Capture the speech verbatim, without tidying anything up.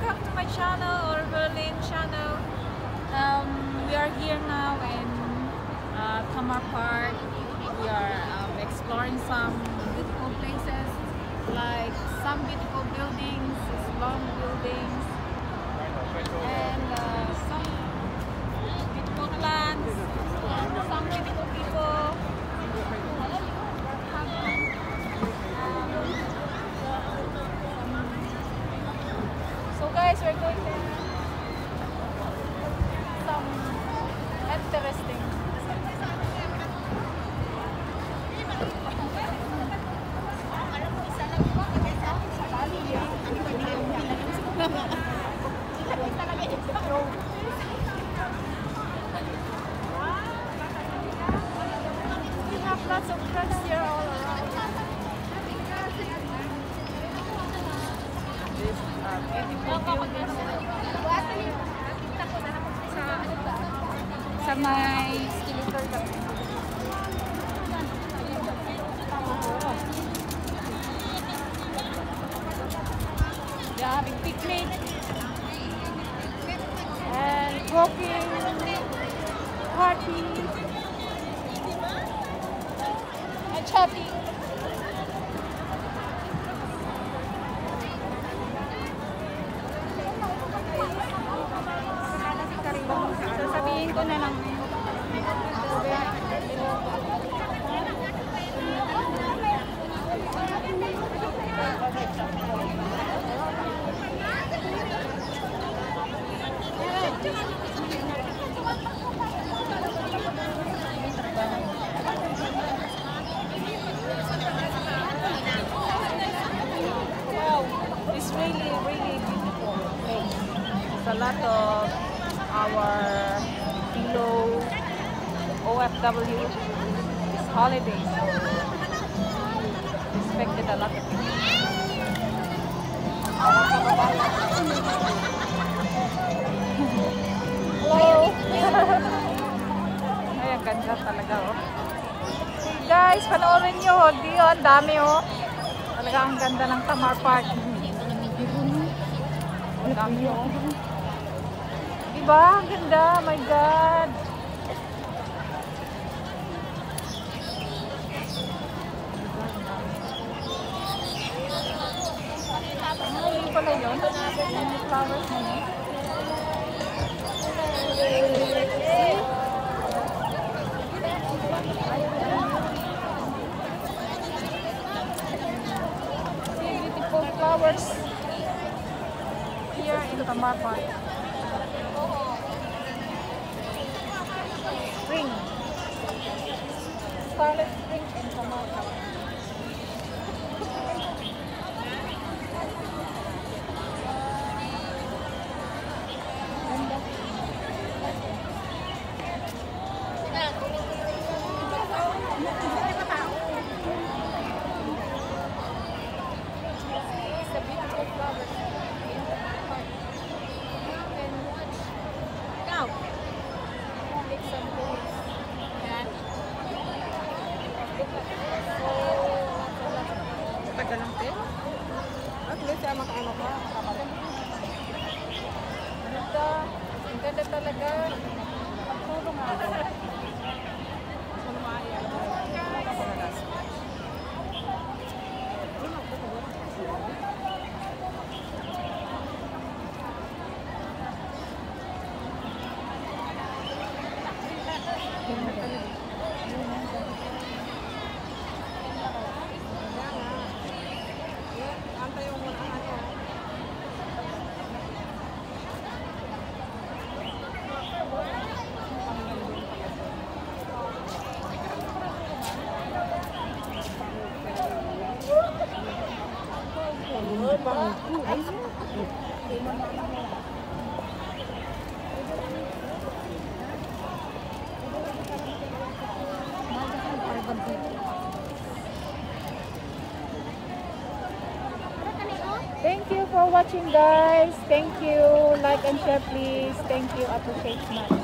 welcome to my channel or Berlin channel. Um, we are here now in uh, Tamar Park. We are um, exploring some beautiful places, like some beautiful buildings, long buildings, and uh, some beautiful plants, some beautiful people. So guys, we're going there. Some interesting. We have lots of friends here all around. This uh, beautiful building sa may skeleton kami. They're having picnic and walking, party and chatting. Sasabihin ko na lang. Wow, it's really, really beautiful place. There's a lot of our fellow O F W this holiday, so expected a lot of people. Hello! Ay, ang ganda talaga, oh. Hey guys, panoorin nyo, oh. Di, oh, ang dami, oh. Talaga ang ganda ng Tamar Park. Ang dami, oh. Diba? Ang ganda, oh my God. Ano pala yun? Yung flowers na yun. See beautiful flowers here in Tamar Park. Spring. Scarlet Spring and Tamar Park. Tagal lang tayo. At least siya makaano ka. Ganda. Ang ganda talaga. Pagtulong ako. Sumaya. Thank you for watching, guys. Thank you. Like and share, please. Thank you. Appreciate much.